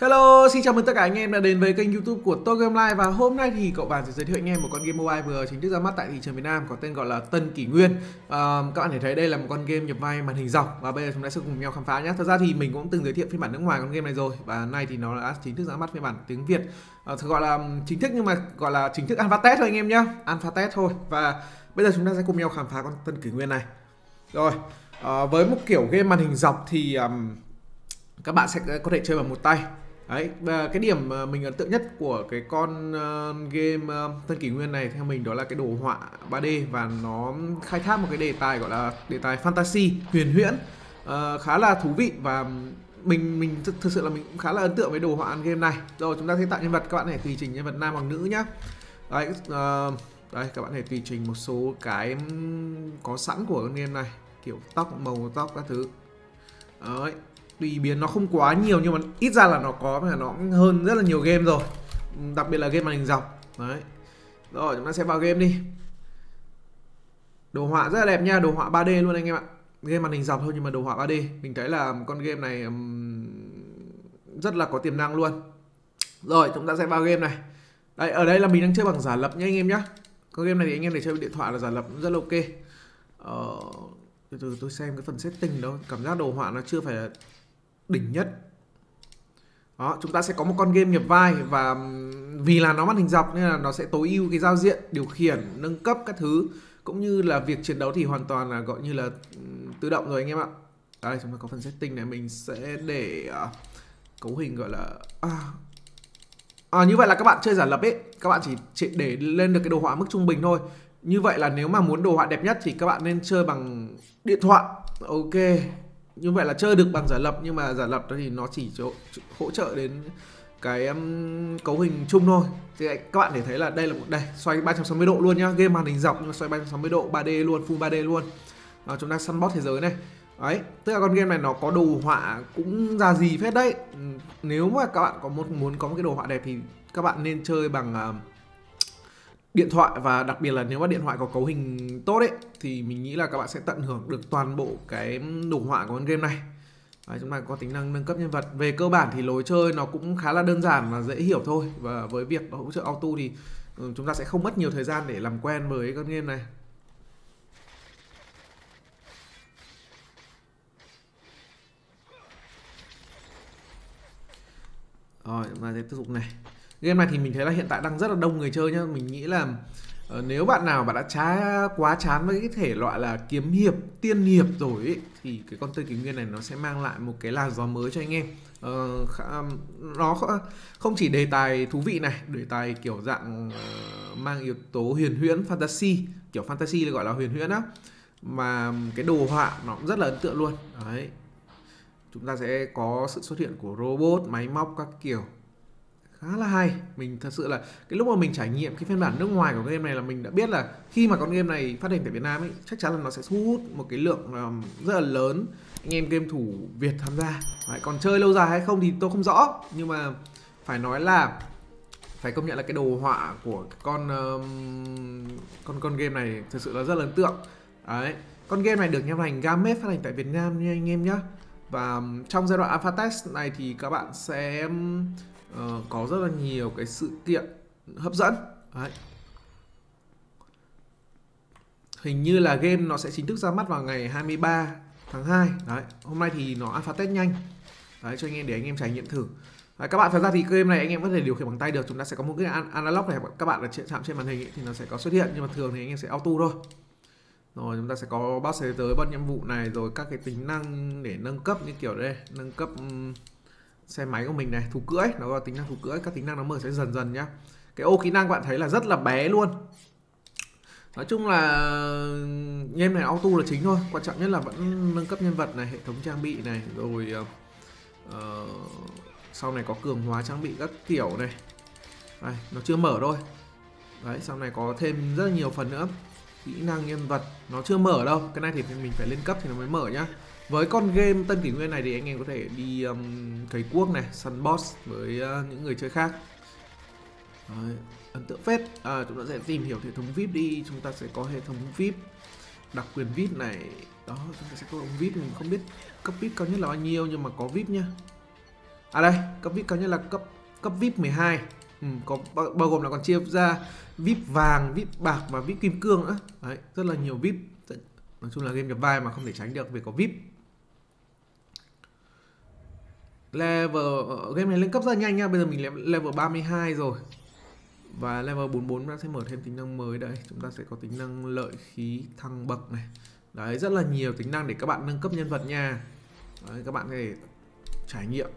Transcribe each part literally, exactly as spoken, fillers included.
Hello, xin chào mừng tất cả anh em đã đến với kênh YouTube của Tôi Game Live. Và hôm nay thì cậu bạn sẽ giới thiệu anh em một con game mobile vừa chính thức ra mắt tại thị trường Việt Nam có tên gọi là Tân Kỷ Nguyên. à, Các bạn thể thấy đây là một con game nhập vai màn hình dọc và bây giờ chúng ta sẽ cùng nhau khám phá nhé. Thật ra thì mình cũng từng giới thiệu phiên bản nước ngoài con game này rồi và nay thì nó đã chính thức ra mắt phiên bản tiếng Việt. à, Gọi là chính thức nhưng mà gọi là chính thức alpha test thôi anh em nhé, alpha test thôi. Và bây giờ chúng ta sẽ cùng nhau khám phá con Tân Kỷ Nguyên này. Rồi, à, với một kiểu game màn hình dọc thì um, các bạn sẽ có thể chơi bằng một tay. Đấy, và cái điểm mình ấn tượng nhất của cái con uh, game uh, Tân Kỷ Nguyên này theo mình đó là cái đồ họa ba D và nó khai thác một cái đề tài gọi là đề tài fantasy, huyền huyễn, uh, khá là thú vị và mình mình thực, thực sự là mình cũng khá là ấn tượng với đồ họa game này. Rồi chúng ta sẽ tạo nhân vật, các bạn hãy tùy chỉnh nhân vật nam hoặc nữ nhá. Đấy, uh, đây các bạn hãy tùy chỉnh một số cái có sẵn của con game này, kiểu tóc, màu tóc các thứ. Đấy, tùy biến nó không quá nhiều nhưng mà ít ra là nó có và nó cũng hơn rất là nhiều game rồi, đặc biệt là game màn hình dọc. Đấy, rồi chúng ta sẽ vào game đi. Đồ họa rất là đẹp nha, đồ họa ba D luôn anh em ạ. Game màn hình dọc thôi nhưng mà đồ họa ba D, mình thấy là con game này um, rất là có tiềm năng luôn. Rồi chúng ta sẽ vào game này. Đây, ở đây là mình đang chơi bằng giả lập nha anh em nhé. Con game này thì anh em để chơi điện thoại là giả lập rất là ok. ờ, từ từ tôi xem cái phần setting đó, cảm giác đồ họa nó chưa phải là đỉnh nhất. Đó, chúng ta sẽ có một con game nhập vai và vì là nó màn hình dọc nên là nó sẽ tối ưu cái giao diện, điều khiển, nâng cấp các thứ cũng như là việc chiến đấu thì hoàn toàn là gọi như là tự động rồi anh em ạ. Đây, chúng ta có phần setting này, mình sẽ để uh, cấu hình gọi là à, à, như vậy là các bạn chơi giả lập ấy, các bạn chỉ, chỉ để lên được cái đồ họa mức trung bình thôi. Như vậy là nếu mà muốn đồ họa đẹp nhất thì các bạn nên chơi bằng điện thoại. Ok, như vậy là chơi được bằng giả lập nhưng mà giả lập thì nó chỉ chỗ, hỗ trợ đến cái um, cấu hình chung thôi. Thì các bạn để thấy là đây là một đây xoay ba trăm sáu mươi độ luôn nhá, game màn hình dọc nhưng mà xoay ba trăm sáu mươi độ, ba D luôn, full ba D luôn. Đó, chúng ta săn boss thế giới này. Đấy, tức là con game này nó có đồ họa cũng ra gì phết đấy. Nếu mà các bạn có một muốn có một cái đồ họa đẹp thì các bạn nên chơi bằng uh, điện thoại, và đặc biệt là nếu mà điện thoại có cấu hình tốt ấy thì mình nghĩ là các bạn sẽ tận hưởng được toàn bộ cái đồ họa của con game này. Đấy, chúng ta có tính năng nâng cấp nhân vật. Về cơ bản thì lối chơi nó cũng khá là đơn giản và dễ hiểu thôi, và với việc hỗ trợ auto thì chúng ta sẽ không mất nhiều thời gian để làm quen với con game này. Rồi chúng ta sẽ tiếp tục này. Game này thì mình thấy là hiện tại đang rất là đông người chơi nhá. Mình nghĩ là uh, nếu bạn nào bạn đã chá quá chán với cái thể loại là kiếm hiệp, tiên hiệp rồi ấy, thì cái con Tân Kỷ Nguyên này nó sẽ mang lại một cái làn gió mới cho anh em. uh, khá, Nó không chỉ đề tài thú vị này, đề tài kiểu dạng uh, mang yếu tố huyền huyễn, fantasy, kiểu fantasy là gọi là huyền huyễn á, mà cái đồ họa nó cũng rất là ấn tượng luôn. Đấy, chúng ta sẽ có sự xuất hiện của robot, máy móc các kiểu, khá là hay. Mình thật sự là cái lúc mà mình trải nghiệm cái phiên bản nước ngoài của game này là mình đã biết là khi mà con game này phát hành tại Việt Nam ấy, chắc chắn là nó sẽ thu hút một cái lượng um, rất là lớn anh em game thủ Việt tham gia. Đấy, còn chơi lâu dài hay không thì tôi không rõ, nhưng mà phải nói là phải công nhận là cái đồ họa của con um, con con game này thật sự là rất là ấn tượng. Đấy, con game này được nhà phát hành Games phát hành tại Việt Nam nha anh em nhé. Và trong giai đoạn alpha test này thì các bạn sẽ uh, có rất là nhiều cái sự kiện hấp dẫn. Đấy, hình như là game nó sẽ chính thức ra mắt vào ngày hai mươi ba tháng hai. Đấy, hôm nay thì nó alpha test nhanh. Đấy, cho anh em để anh em trải nghiệm thử. Đấy, các bạn thật ra thì game này anh em có thể điều khiển bằng tay được. Chúng ta sẽ có một cái analog này, các bạn là chạm trên màn hình ấy, thì nó sẽ có xuất hiện, nhưng mà thường thì anh em sẽ auto thôi. Rồi chúng ta sẽ có boss thế giới, boss nhiệm vụ này, rồi các cái tính năng để nâng cấp như kiểu đây, nâng cấp um, xe máy của mình này, thú cưỡi, nó là tính năng thú cưỡi, các tính năng nó mở sẽ dần dần nhá. Cái ô kỹ năng bạn thấy là rất là bé luôn. Nói chung là game này auto là chính thôi, quan trọng nhất là vẫn nâng cấp nhân vật này, hệ thống trang bị này, rồi uh, sau này có cường hóa trang bị các kiểu này. Đây, nó chưa mở thôi. Đấy, sau này có thêm rất là nhiều phần nữa. Kỹ năng nhân vật nó chưa mở đâu, cái này thì mình phải lên cấp thì nó mới mở nhá. Với con game Tân Kỷ Nguyên này thì anh em có thể đi um, cày cuốc này, săn boss với uh, những người chơi khác. Đấy, ấn tượng phết. À, chúng ta sẽ tìm hiểu hệ thống vi ai pi đi. Chúng ta sẽ có hệ thống vi ai pi, đặc quyền vi ai pi này. Đó, chúng ta sẽ có vi ai pi, mình không biết cấp vi ai pi cao nhất là bao nhiêu nhưng mà có vi ai pi nhá. À đây, cấp vê i pê cao nhất là cấp cấp vê i pê mười hai. Ừ, có bao, bao gồm là còn chia ra vê i pê vàng, vê i pê bạc và vê i pê kim cương nữa. Đấy, rất là nhiều vê i pê. Nói chung là game nhập vai mà không thể tránh được vì có vê i pê. Level game này lên cấp rất là nhanh nha. Bây giờ mình level ba mươi hai rồi. Và level bốn mươi bốn nó sẽ mở thêm tính năng mới đây. Chúng ta sẽ có tính năng lợi khí thăng bậc này. Đấy, rất là nhiều tính năng để các bạn nâng cấp nhân vật nha. Đấy, các bạn có thể trải nghiệm.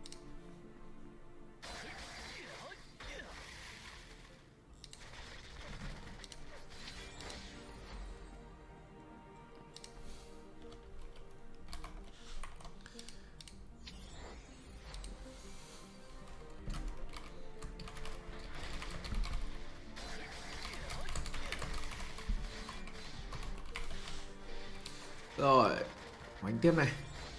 Rồi, bánh tiếp này.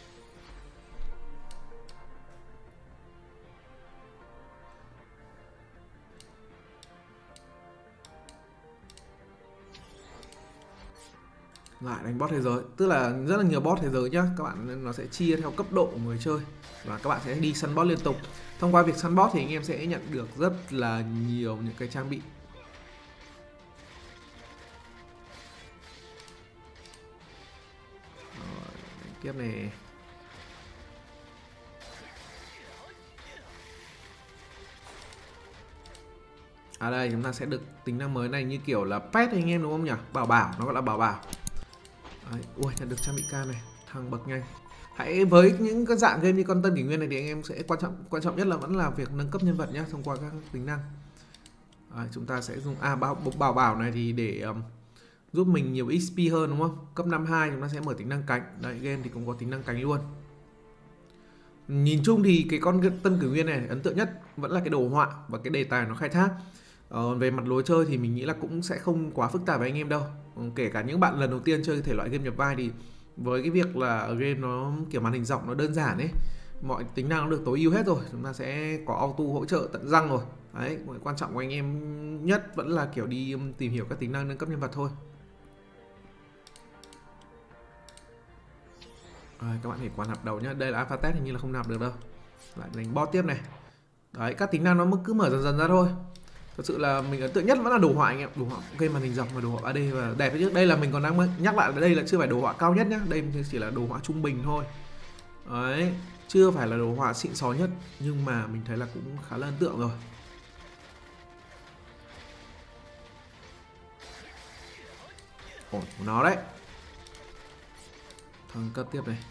Lại đánh boss thế giới, tức là rất là nhiều boss thế giới nhá. Các bạn nó sẽ chia theo cấp độ của người chơi và các bạn sẽ đi săn boss liên tục. Thông qua việc săn boss thì anh em sẽ nhận được rất là nhiều những cái trang bị. Tiếp này. À đây chúng ta sẽ được tính năng mới này như kiểu là pet anh em đúng không nhỉ? Bảo bảo, nó gọi là bảo bảo. Đấy, ui nhận được trang bị ca này, thăng bậc nhanh. Hãy với những cái dạng game như con Tân Kỷ Nguyên này thì anh em sẽ quan trọng quan trọng nhất là vẫn là việc nâng cấp nhân vật nhé, thông qua các tính năng. Đấy, chúng ta sẽ dùng à bảo bảo bảo này thì để um, giúp mình nhiều ích pê hơn đúng không? Cấp năm hai chúng ta sẽ mở tính năng cánh. Đấy, game thì cũng có tính năng cánh luôn. Nhìn chung thì cái con Tân Cử Nguyên này ấn tượng nhất vẫn là cái đồ họa và cái đề tài nó khai thác. Ờ, về mặt lối chơi thì mình nghĩ là cũng sẽ không quá phức tạp với anh em đâu. Kể cả những bạn lần đầu tiên chơi thể loại game nhập vai thì với cái việc là game nó kiểu màn hình rộng nó đơn giản ấy, mọi tính năng nó được tối ưu hết rồi, chúng ta sẽ có auto hỗ trợ tận răng rồi. Đấy, quan trọng của anh em nhất vẫn là kiểu đi tìm hiểu các tính năng nâng cấp nhân vật thôi. Rồi, các bạn hãy quan nạp đầu nhé. Đây là alpha test, hình như là không nạp được đâu. Lại đánh boss tiếp này. Đấy, các tính năng nó cứ mở dần dần ra thôi. Thật sự là mình ấn tượng nhất vẫn là đồ họa anh em. Đồ họa game màn hình rộng và đồ họa ba D và đẹp chứ. Đây là mình còn đang nhắc lại là đây là chưa phải đồ họa cao nhất nhá. Đây chỉ là đồ họa trung bình thôi. Đấy, chưa phải là đồ họa xịn xó nhất, nhưng mà mình thấy là cũng khá là ấn tượng rồi. Ổn của nó đấy. Thăng cấp tiếp này.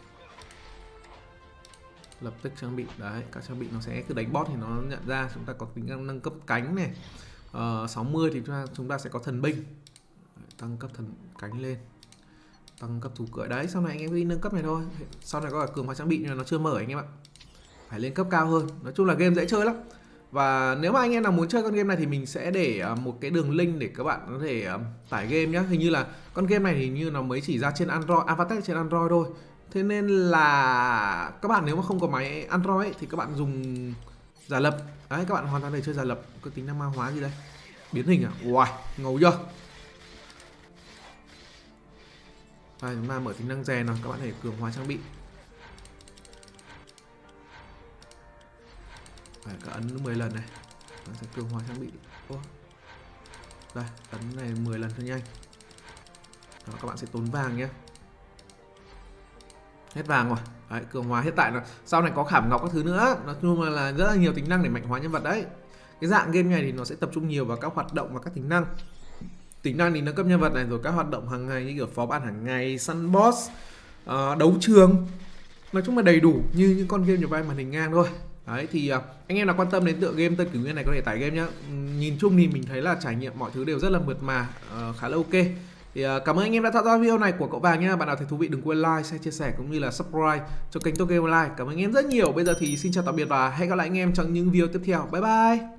Lập tức trang bị. Đấy, các trang bị nó sẽ cứ đánh boss thì nó nhận ra. Chúng ta có tính năng nâng cấp cánh này. uh, sáu mươi thì chúng ta, chúng ta sẽ có thần binh. Đấy, tăng cấp thần cánh lên. Tăng cấp thủ cưỡi. Đấy, sau này anh em đi nâng cấp này thôi. Sau này có cả cường hóa trang bị nhưng mà nó chưa mở anh em ạ. Phải lên cấp cao hơn. Nói chung là game dễ chơi lắm. Và nếu mà anh em nào muốn chơi con game này thì mình sẽ để một cái đường link để các bạn có thể tải game nhé. Hình như là con game này thì như nó mới chỉ ra trên Android, Avatech trên Android thôi. Thế nên là các bạn nếu mà không có máy Android ấy, thì các bạn dùng giả lập. Đấy, các bạn hoàn toàn để chơi giả lập. Có tính năng ma hóa gì đây? Biến hình à? Wow, ngầu chưa? Đây, chúng ta mở tính năng rè nào, các bạn hãy cường hóa trang bị. Phải cả ấn mười lần này. Nó sẽ cường hóa trang bị. Ô. Đây, ấn này mười lần thôi nhanh. Đó, các bạn sẽ tốn vàng nhé. Hết vàng rồi. Đấy, cường hóa hiện tại là sau này có khảm ngọc các thứ nữa. Nói chung là, là rất là nhiều tính năng để mạnh hóa nhân vật đấy. Cái dạng game này thì nó sẽ tập trung nhiều vào các hoạt động và các tính năng. Tính năng thì nâng cấp nhân vật này, rồi các hoạt động hàng ngày như kiểu phó bản hàng ngày, săn boss, uh, đấu trường. Nói chung là đầy đủ như những con game nhập vai màn hình ngang thôi. Đấy thì uh, anh em nào quan tâm đến tựa game Tân Cử Nguyên này có thể tải game nhá. Nhìn chung thì mình thấy là trải nghiệm mọi thứ đều rất là mượt mà, uh, khá là ok. Thì uh, cảm ơn anh em đã theo dõi video này của cậu Vàng nhá. Bạn nào thấy thú vị đừng quên like, share, chia sẻ cũng như là subscribe cho kênh Top Game Online. Cảm ơn anh em rất nhiều. Bây giờ thì xin chào tạm biệt và hẹn gặp lại anh em trong những video tiếp theo. Bye bye.